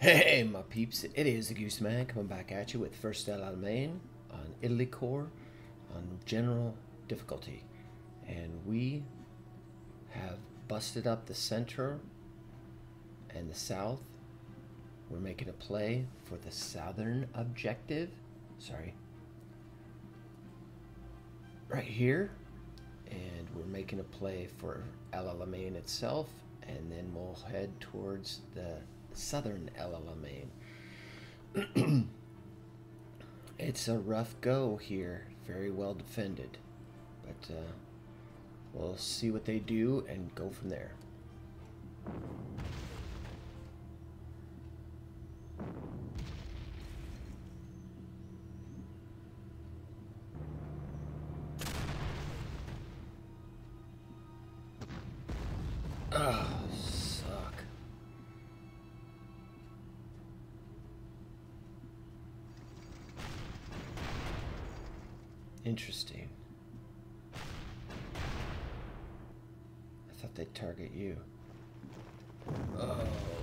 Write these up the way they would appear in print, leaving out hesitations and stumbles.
Hey, my peeps, it is the Goose Man coming back at you with First Alamein on Italy Core on general difficulty. And we have busted up the center and the south. We're making a play for the southern objective. Sorry. Right here. And we're making a play for Alamein itself. And then we'll head towards the southern Alamein. It's a rough go here, very well defended, but we'll see what they do and go from there. Oh, suck. Interesting. I thought they'd target you. Oh.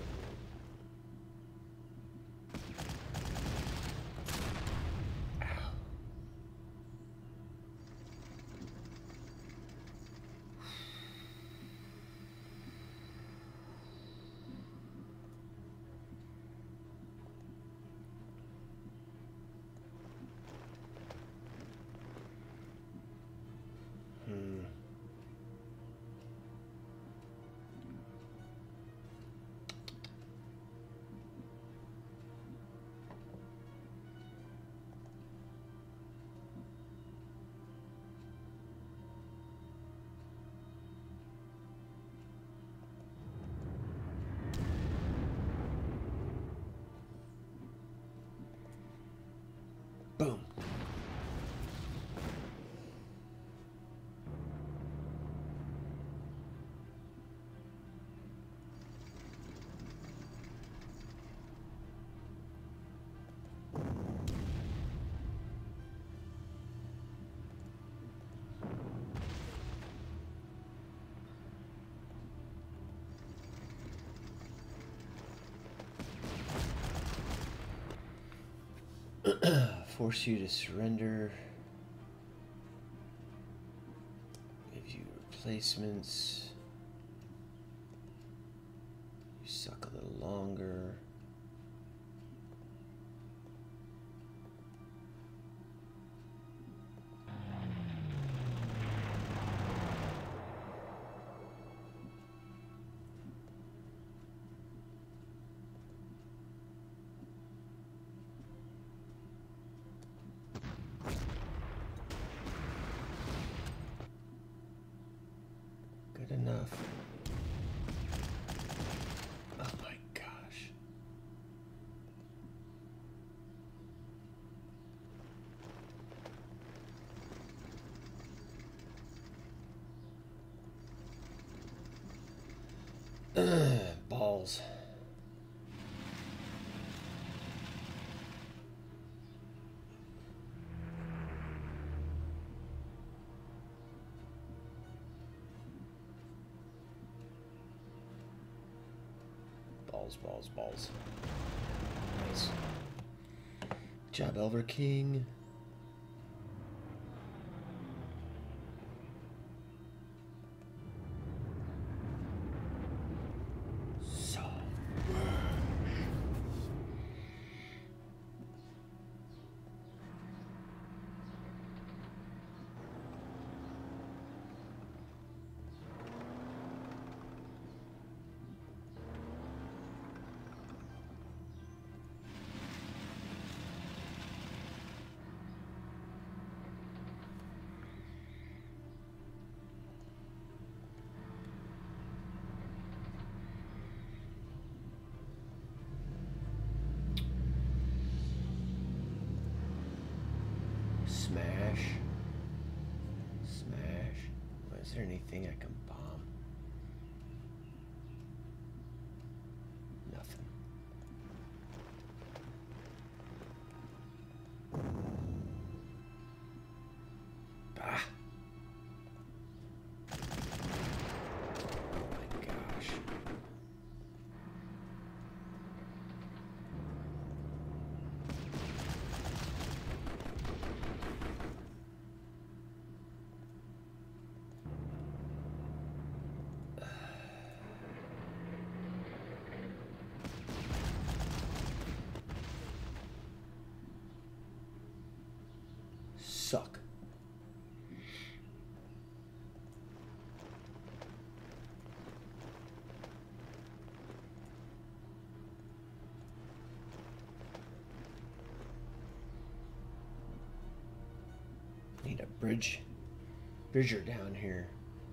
Ow. Boom. Force you to surrender. Give you replacements. You suck a little longer. Enough. Oh my gosh. Balls. Balls. Nice. Good job, Elver King. So. Smash. Is there anything I can bomb? Nothing. Ah. Oh my gosh. suck. Need a bridger down here.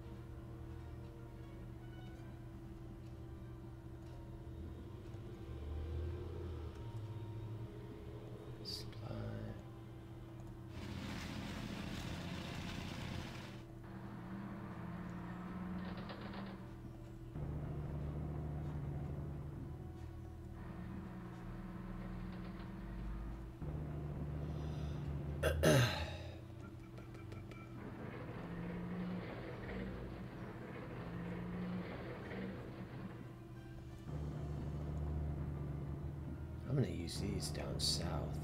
Supply. I'm gonna use these down south.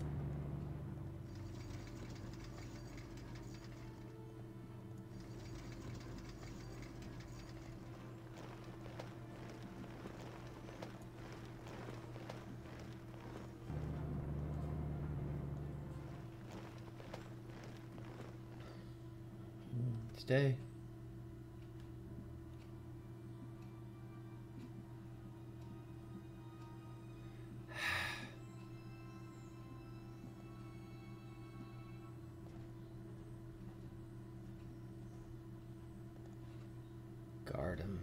Stay. Guard him.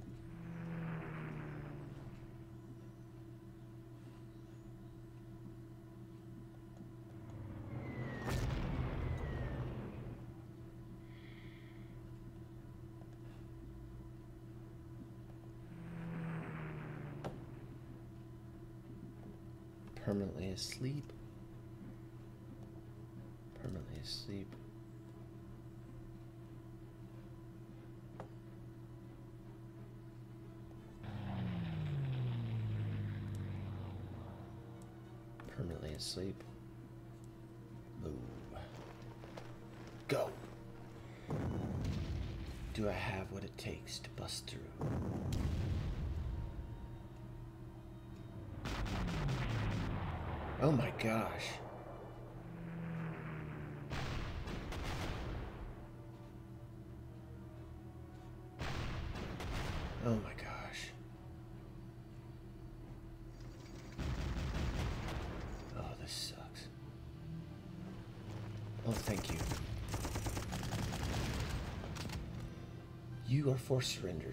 Permanently asleep. Permanently asleep. Permanently asleep. Move. Go. Do I have what it takes to bust through? Oh my gosh. Oh my gosh. Oh, this sucks. Oh, thank you. You are force surrendered.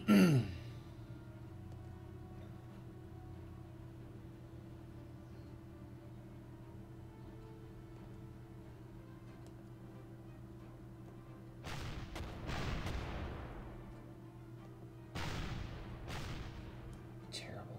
Terrible.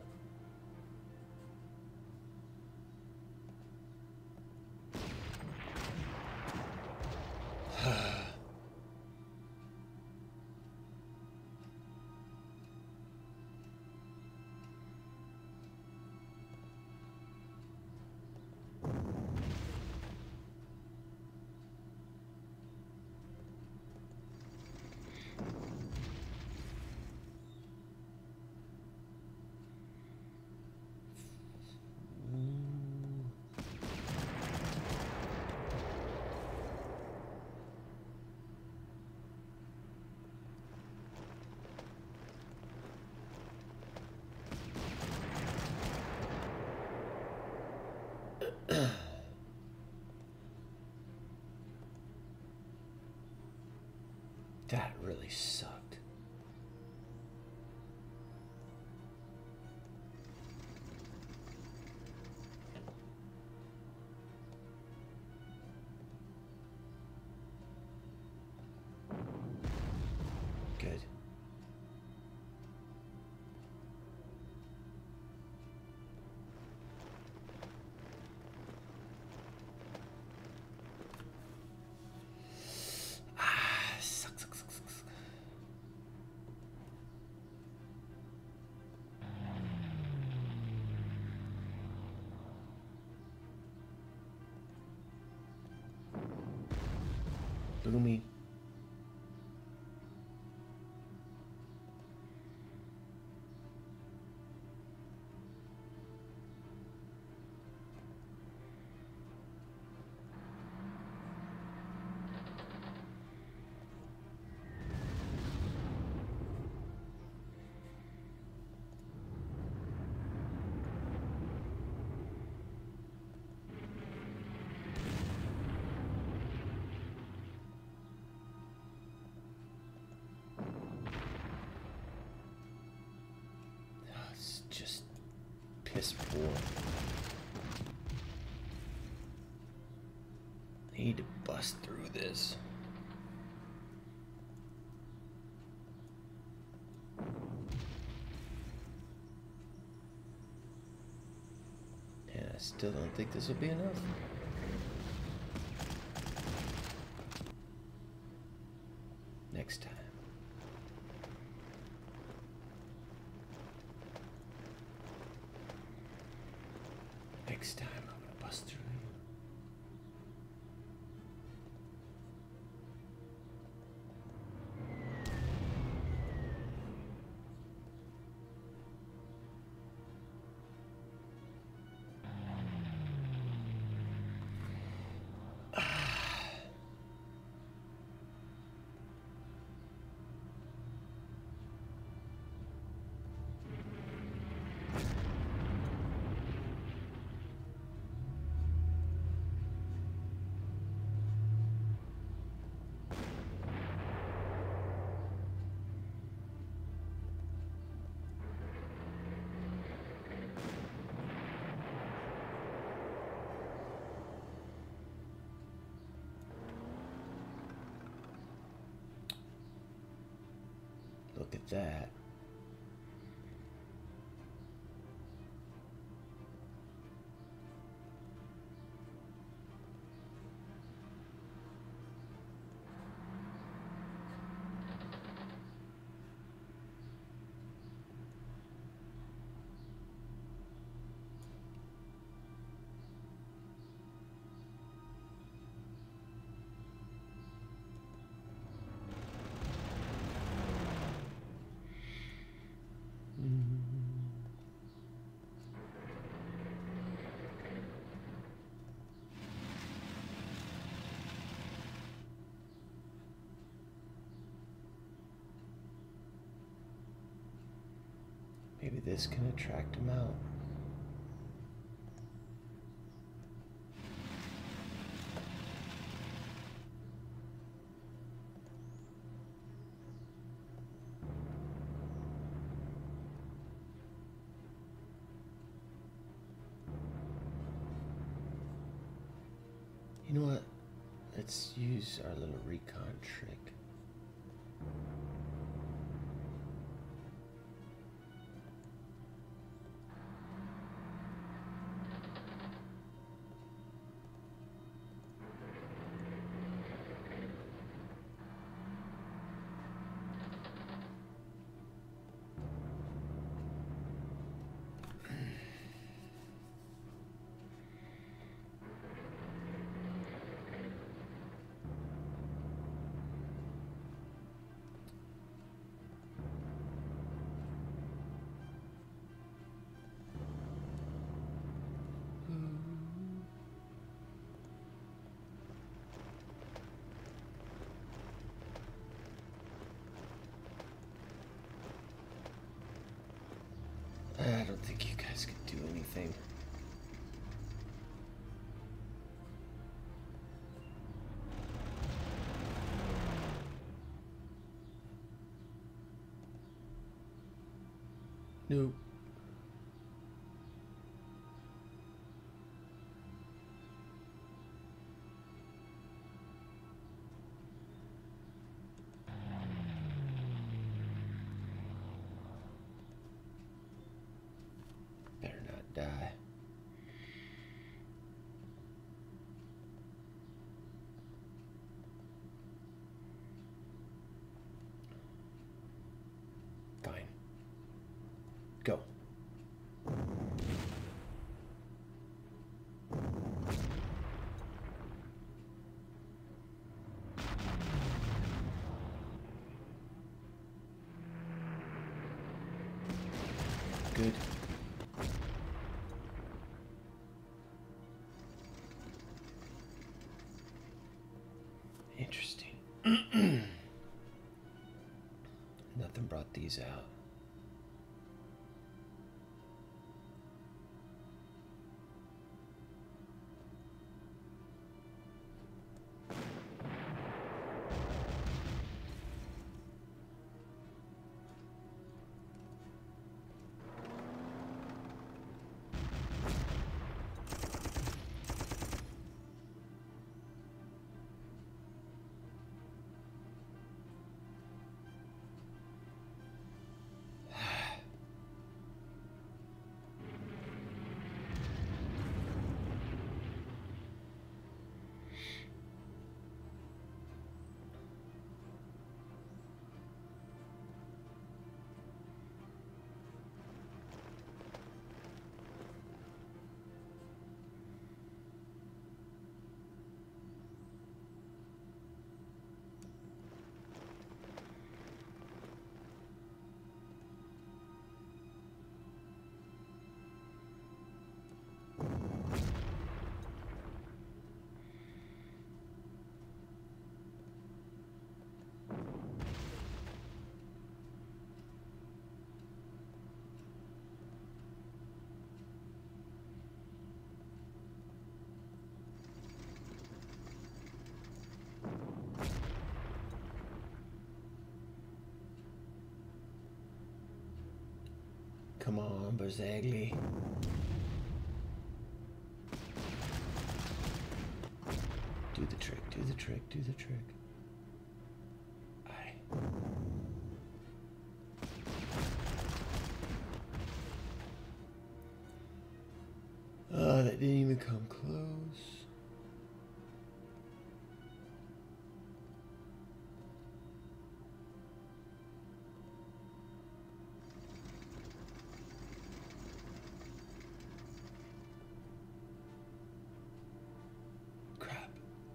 That really sucked. Good. Boomy. Piss poor. I need to bust through this. And I still don't think this will be enough. Next time. Next time I'm gonna bust through. Look at that. Maybe this can attract him out. You know what? Let's use our little recon trick. I don't think you guys can do anything. Nope. Better not die. Fine. Go. Good. Interesting. Nothing brought these out. Come on, Barzagli. Do the trick, do the trick, do the trick. Aye. Oh, that didn't even come close. Crap.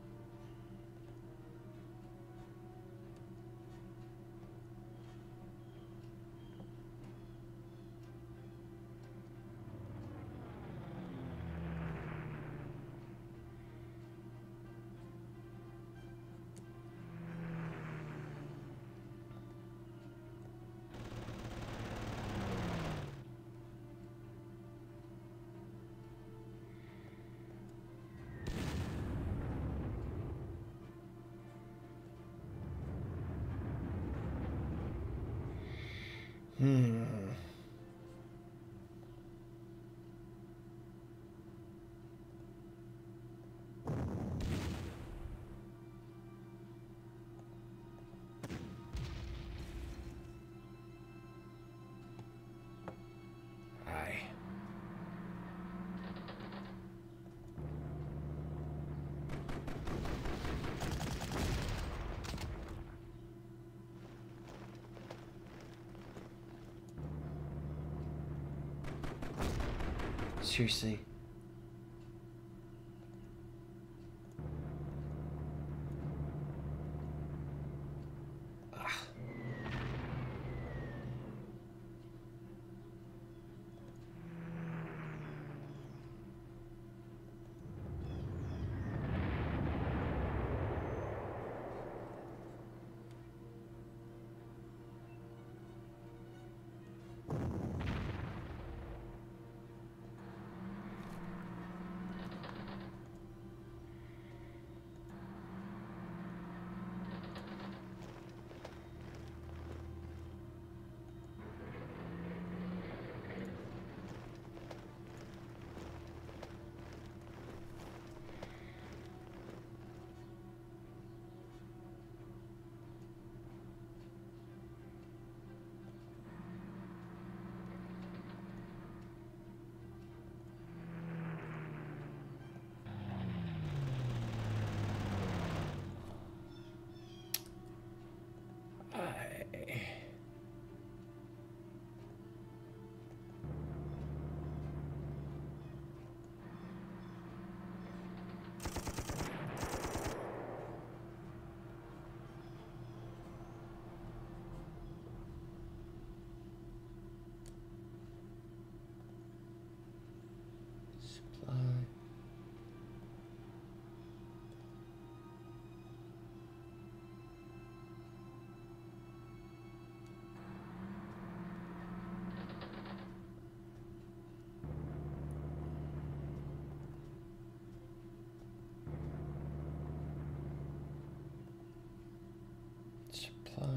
Aye. Seriously. Ah. Supply. Supply.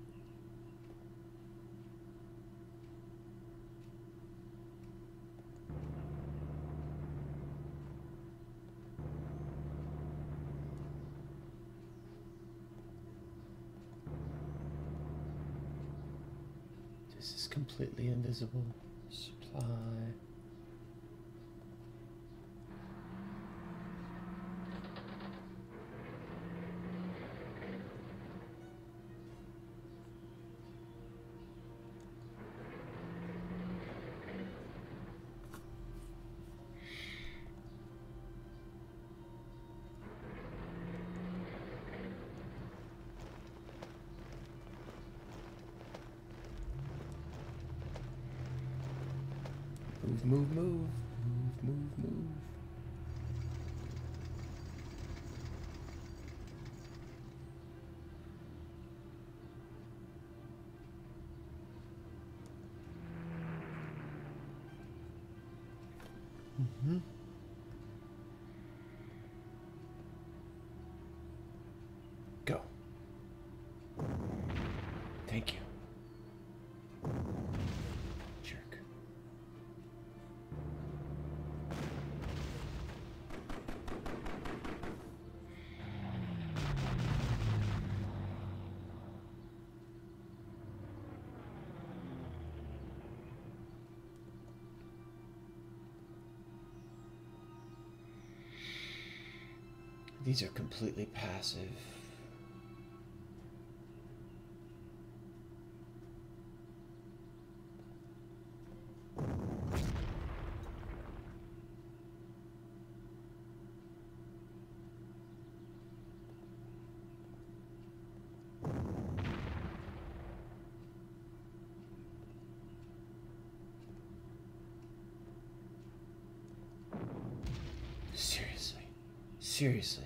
This is completely invisible. Supply. Move, move, move. Move, move, move. Mm-hmm. Go. Thank you. Jerk. These are completely passive. Seriously. Seriously.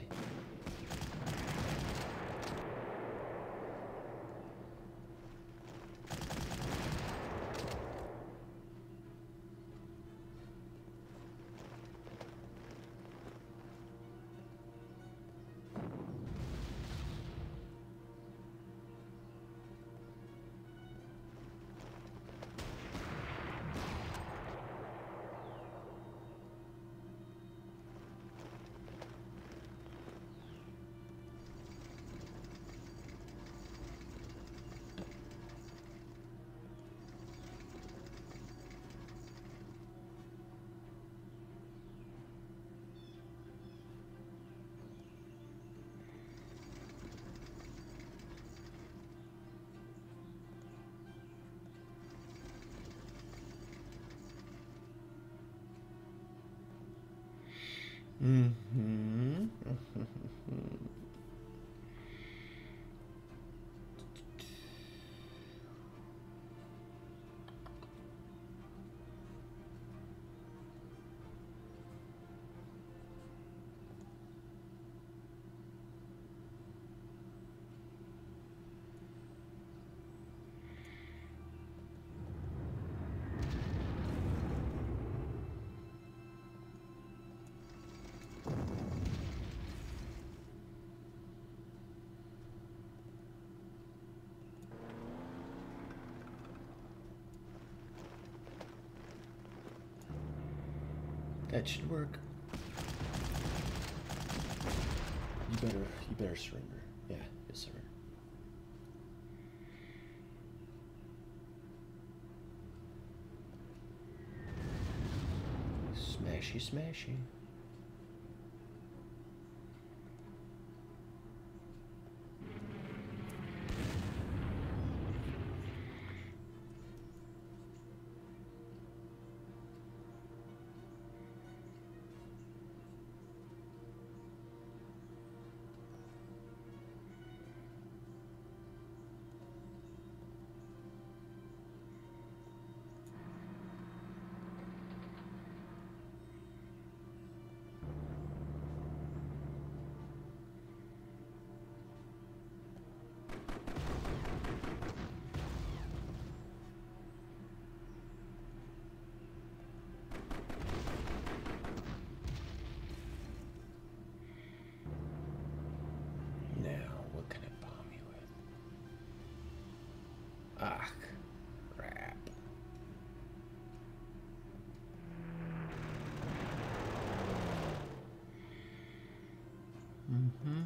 Mm-hmm. That should work. You better surrender. Yeah, yes, sir. Smashy, smashy. Ah, crap. Mm-hmm.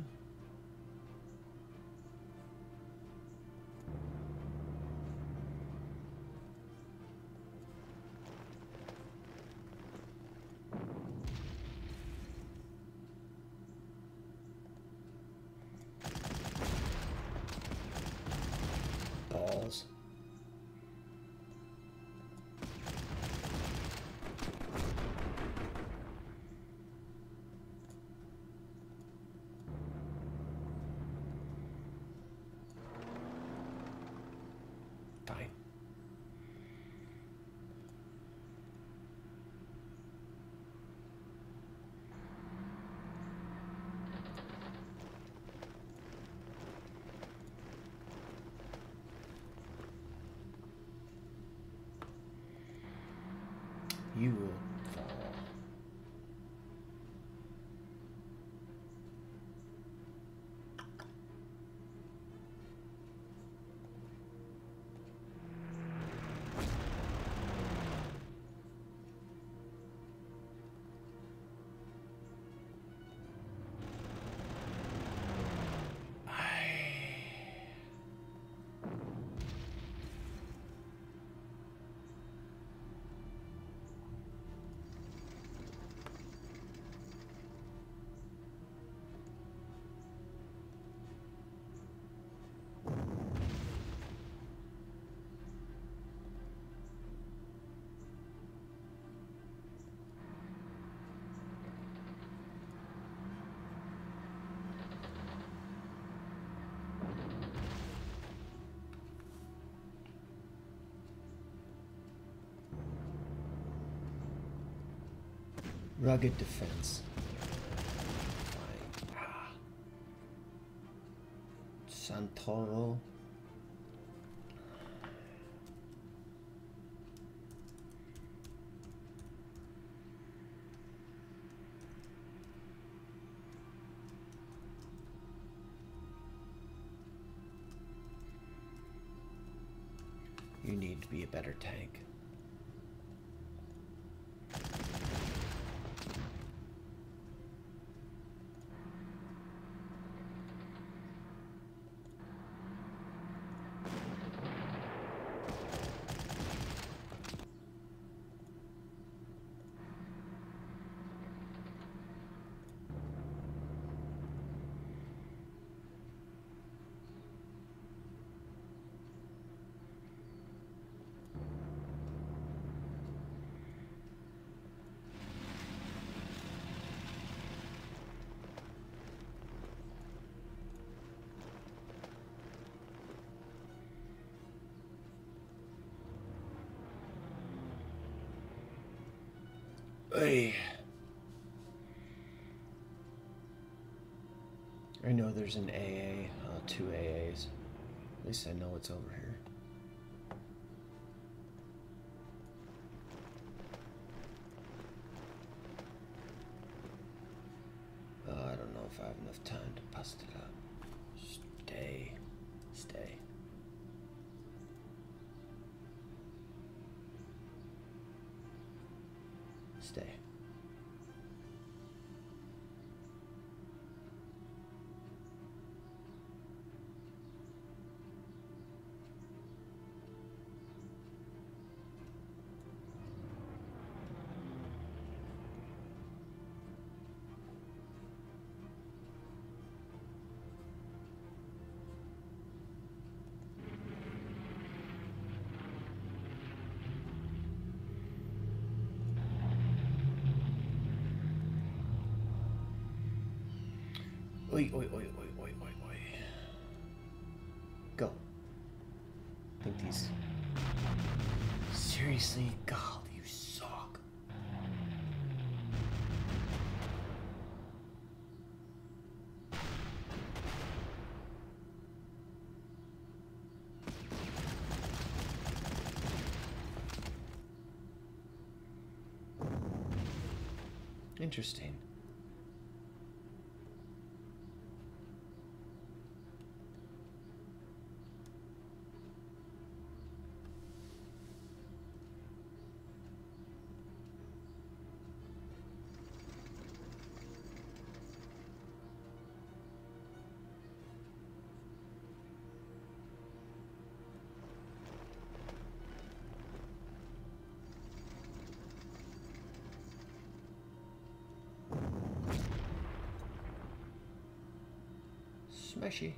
Balls. Rugged defense. Santoro. You need to be a better tank. Hey. I know there's an AA, two AAs. At least I know it's over here. I don't know if I have enough time to bust it up. Stay. Stay. Stay. Oi, oi, oi, oi, oi, oi, oi. Go. I think these... Seriously? God, you suck. Interesting. Smashy.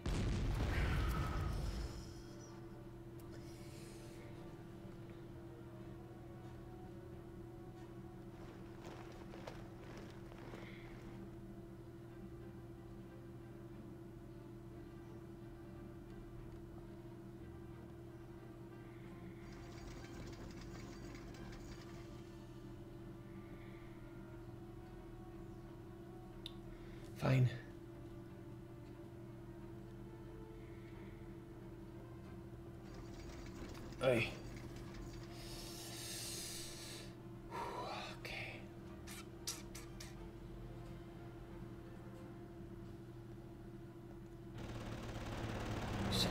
Fine. Hey. Okay. So.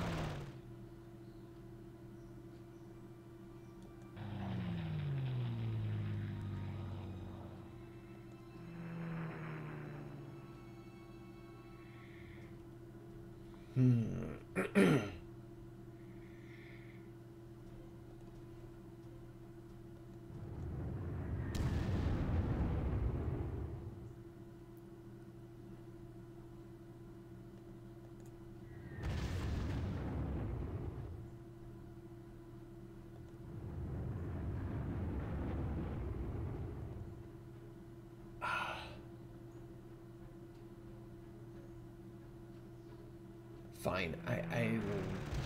Fine, I will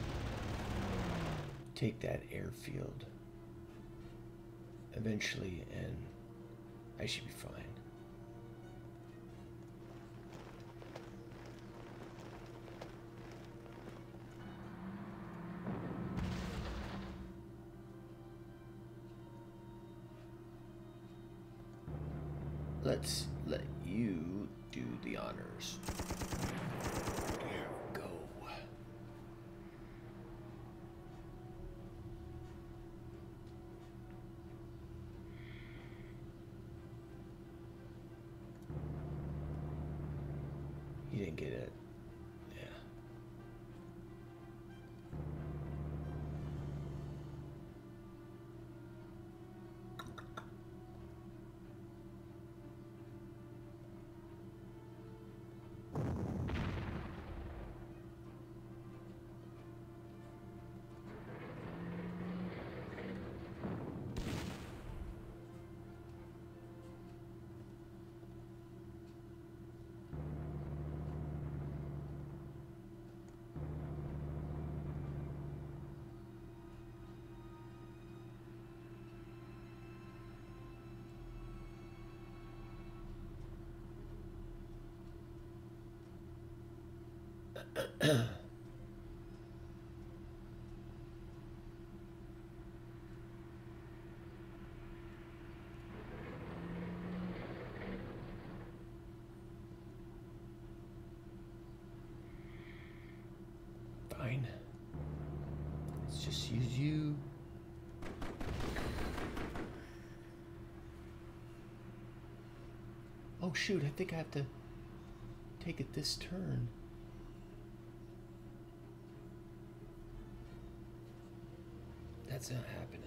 take that airfield eventually, and I should be fine. Let's let you do the honors. Here we go. You didn't get it. Yeah. Fine. Let's just use you. Oh shoot, I think I have to take it this turn. That's not happening.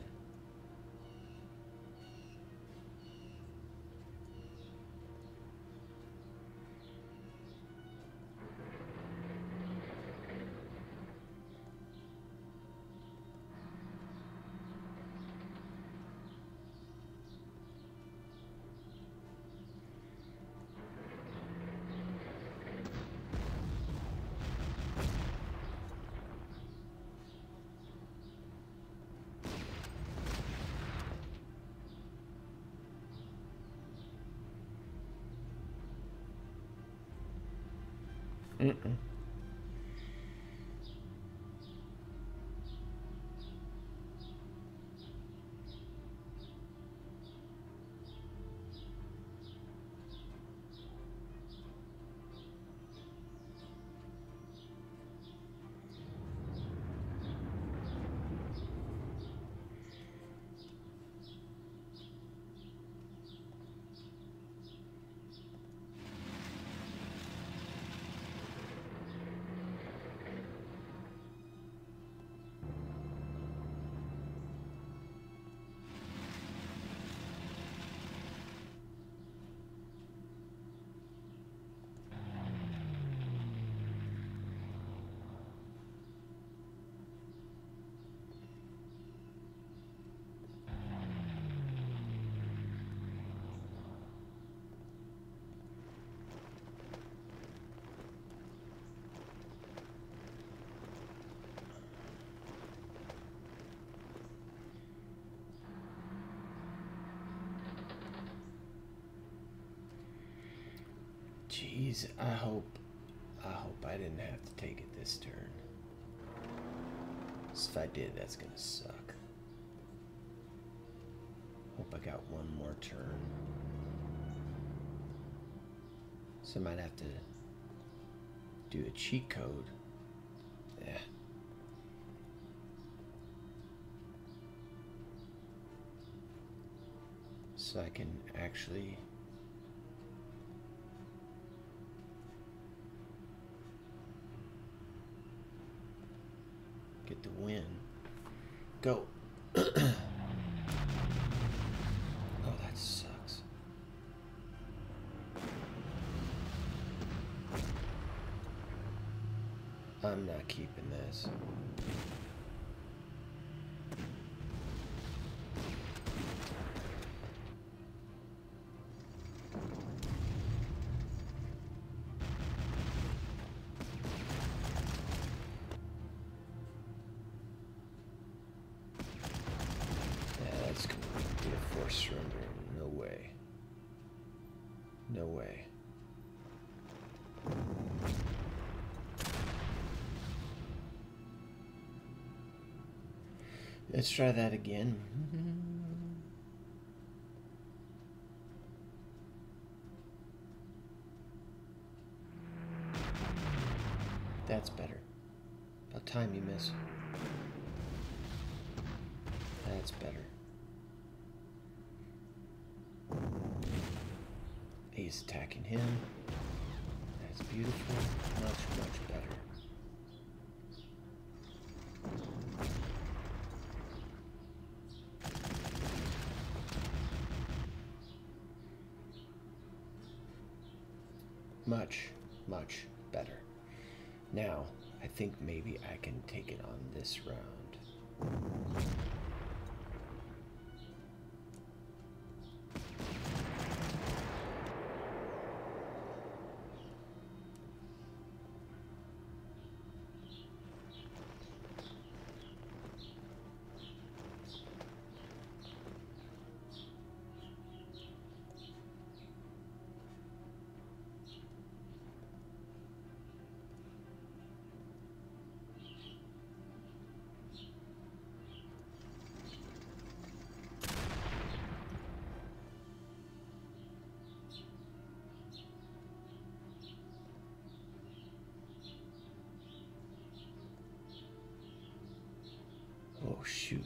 Mm-mm. Jeez, I hope I didn't have to take it this turn. 'Cause if I did, that's gonna suck. Hope I got one more turn. So I might have to do a cheat code. Yeah. So I can actually get the win. Go. Oh, that sucks. I'm not keeping this. Surrender. No way. No way. Let's try that again. That's better. About time you miss. That's better. He's attacking him. That's beautiful. Much, much better. Much, much better. Now, I think maybe I can take it on this round. Oh, shoot.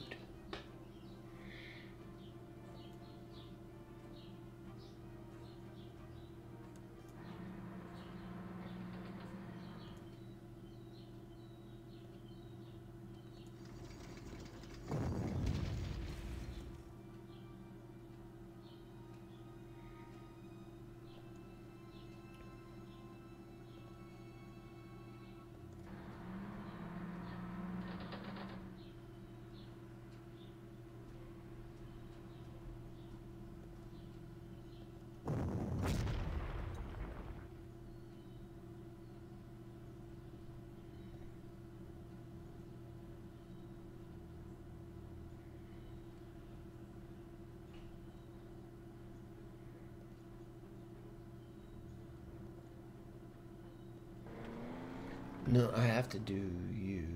No, I have to do you.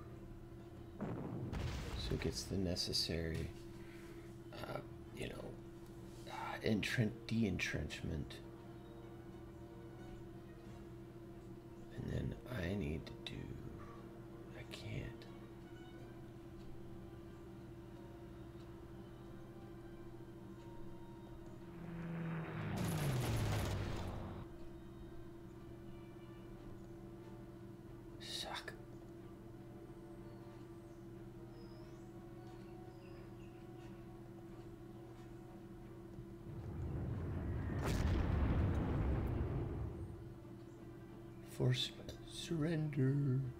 So it gets the necessary, de-entrenchment. And then I need to do, I can't. Suck. Force surrender.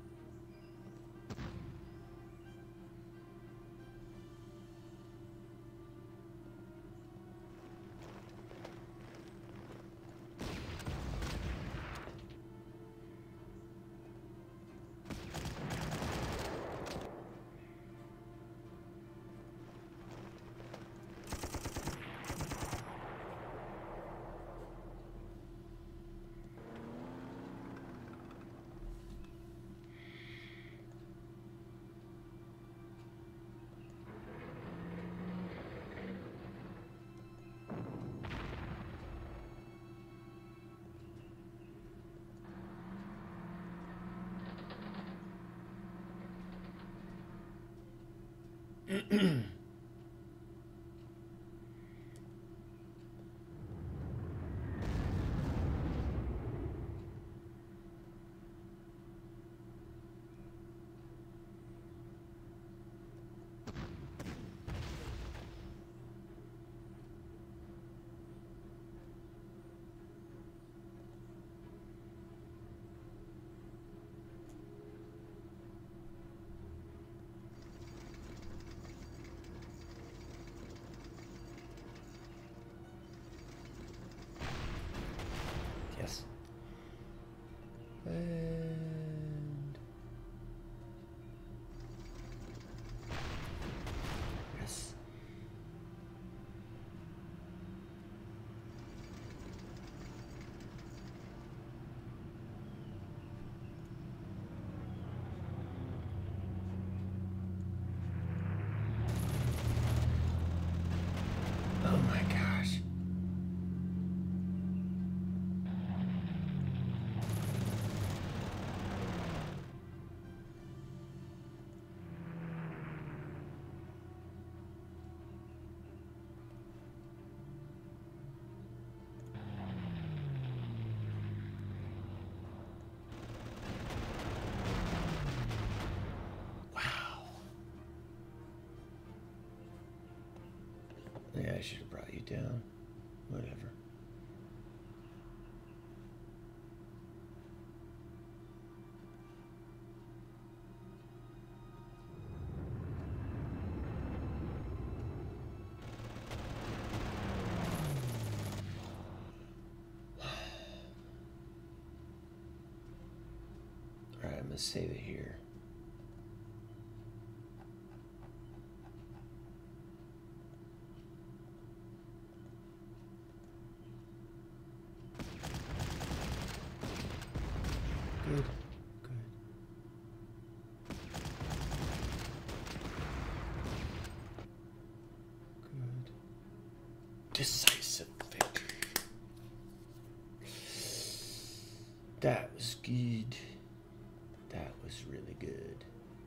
Yes. And yes. Oh my gosh. should have brought you down. Whatever. Alright, I'm gonna save it here. Good, good. Good. Decisive victory. That was good. That was really good.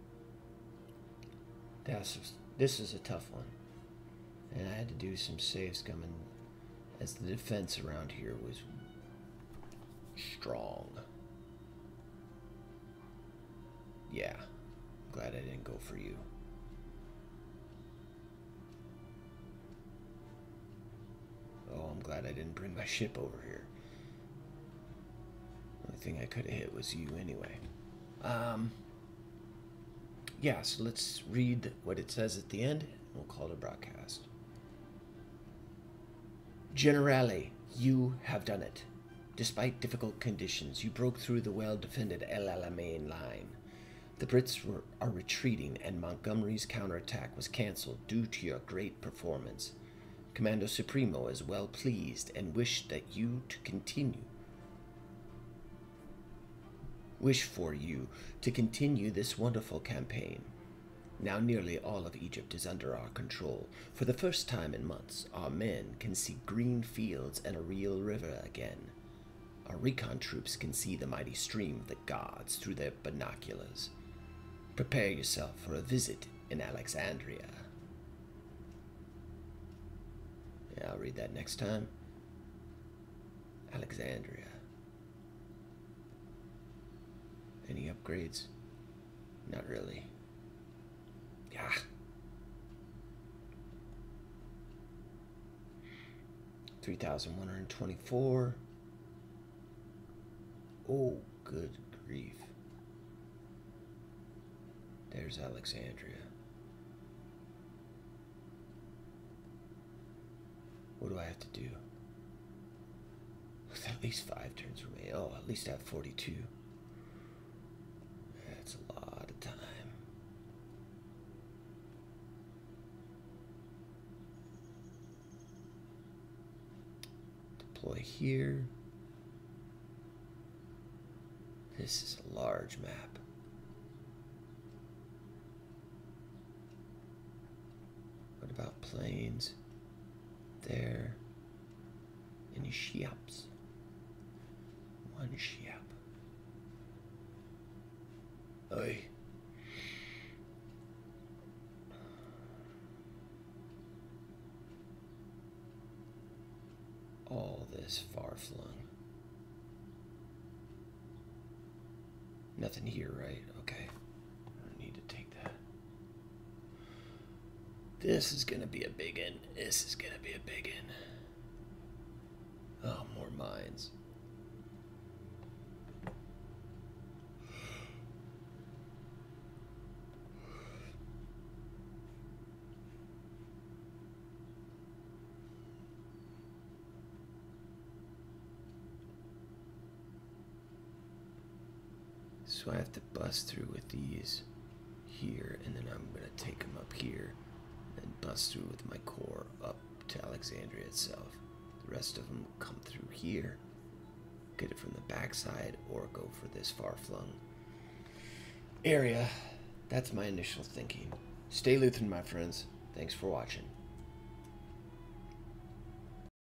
This is a tough one. And I had to do some safe scumming as the defense around here was strong. Yeah, I'm glad I didn't go for you. Oh, I'm glad I didn't bring my ship over here. The only thing I could have hit was you anyway. Yeah, so let's read what it says at the end, and we'll call it a broadcast. Generale, you have done it. Despite difficult conditions, you broke through the well-defended Alamein line. The Brits are retreating, and Montgomery's counterattack was cancelled due to your great performance. Commando Supremo is well pleased and wished that you to continue. Wish for you to continue this wonderful campaign. Now nearly all of Egypt is under our control. For the first time in months, our men can see green fields and a real river again. Our recon troops can see the mighty stream of the gods through their binoculars. Prepare yourself for a visit in Alexandria. Yeah, I'll read that next time. Alexandria. Any upgrades? Not really. Yeah. $3,124. Oh, good grief. There's Alexandria. What do I have to do? With at least 5 turns remaining. Oh, at least I have 42. That's a lot of time. Deploy here. This is a large map. What about planes? There. Any ships? One ship. Oi. All this far-flung. Nothing here, right? Okay. I don't need to take that. This is gonna be a big one. This is gonna be a big one. Oh, more mines. So I have to bust through with these here, and then I'm going to take them up here and bust through with my core up to Alexandria itself. The rest of them will come through here, get it from the backside, or go for this far-flung area. That's my initial thinking. Stay Lutheran, my friends. Thanks for watching.